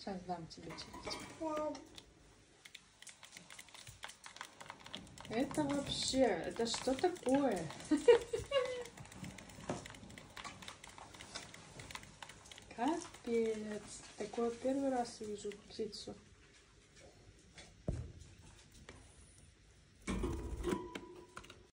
Сейчас дам тебе чипсы. Это вообще, это что такое? Капец. Такое первый раз вижу птицу.